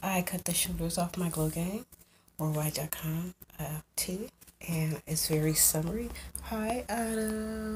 I cut the shoulders off my glow gang or y.com too, and it's very summery. Hi, Adam.